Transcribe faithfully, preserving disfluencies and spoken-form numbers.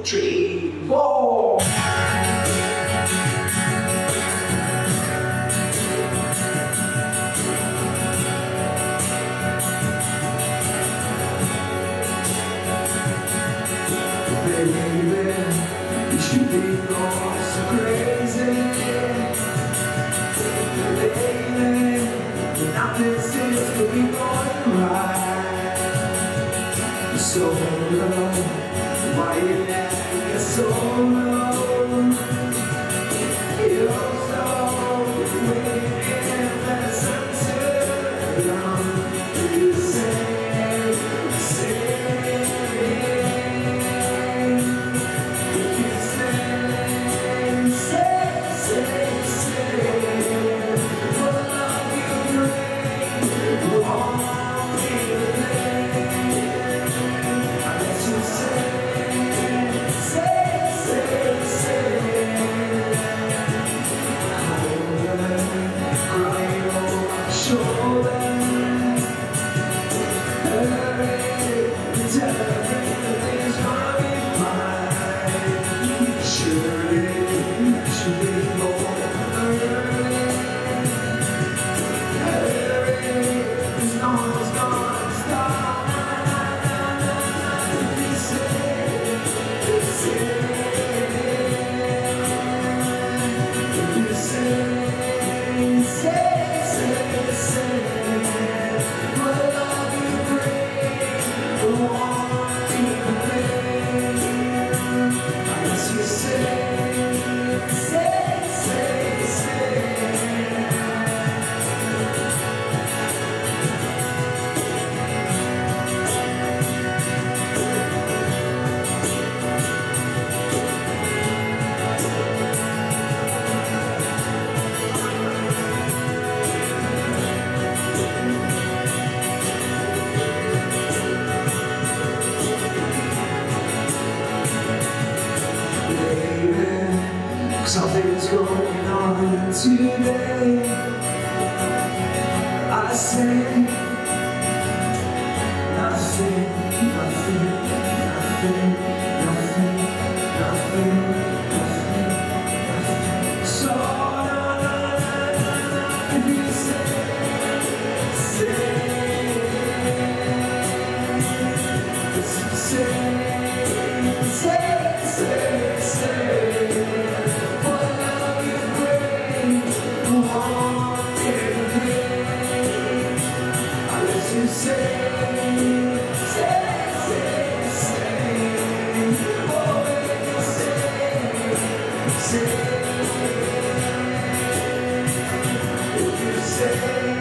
three, four. Baby, you should be going so crazy. Baby, nothing seems to be going right. So low, why you acting so low? You're so waiting for the sunset. You say, say. Something's going on today. I say nothing, nothing, nothing, nothing, nothing, nothing, nothing. So no, no, no, no, no. If you say, say, say, say, say, say. Say, say, say, say, oh baby, say, say, if you say.